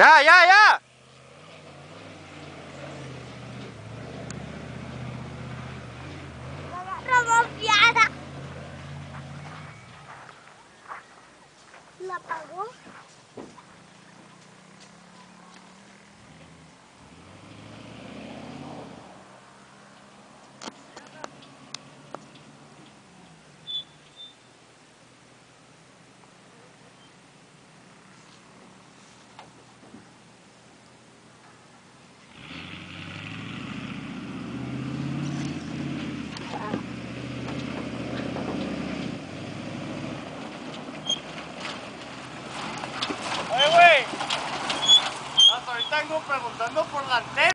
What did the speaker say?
¡Ya, ya, ya! La agarró confiada. La apagó. Oye, güey. Hasta ahorita vengo preguntando por la antena.